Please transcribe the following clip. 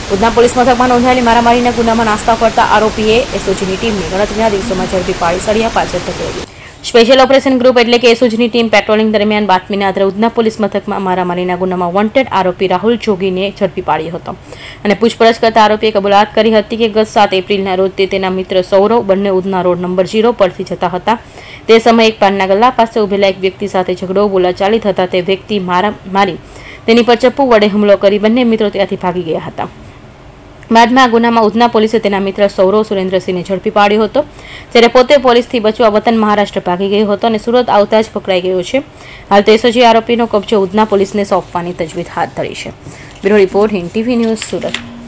Udhna police મથકમાં નોંધાયેલી મારામારીના ગુનામાં નાસ્તા ફરતા આરોપીએ એસઓજીની ટીમને ગણતરીના દિવસોમાં ઝડપી પાડી સળિયા પાછળ ધકેલી. સ્પેશિયલ ઓપરેશન ગ્રુપ એટલે કે એસઓજીની ટીમ પેટ્રોલિંગ દરમિયાન બાતમીના આધારે ઉધના પોલીસ મથકમાં મારામારીના ગુનામાં વોન્ટેડ આરોપી રાહુલ જોગીને ઝડપી પાડ્યો હતો અને પૂછપરછ કરતા આરોપીએ કબૂલાત કરી હતી કે ગત 7 એપ્રિલના રોજ તે તેના મિત્ર સૌરવ બંને ઉધના રોડ નંબર 0 પરથી જતા હતા. તે સમયે એક પાનના ગલ્લા પાસે ઉભેલા એક વ્યક્તિ સાથે ઝઘડો બોલાચાલી થતા તે વ્યક્તિ મારી તેની પર ચપ્પુ વડે હુમલો કરી બંને મિત્રો ત્યાંથી ભાગી ગયા હતા. બાદમાં આ ગુનામાં ઉધના પોલીસે તેના મિત્ર સૌરવ સુરેન્દ્રસિંહને ઝડપી પાડ્યો હતો, જ્યારે પોતે પોલીસથી બચવા વતન મહારાષ્ટ્ર ભાગી ગયો હતો અને સુરત આવતા જ પકડાઈ ગયો છે. હાલ તો એસઓજી આરોપીનો કબજો ઉધના પોલીસને સોંપવાની તજવીજ હાથ ધરી છે. Bureau report, Hind TV news, Surat.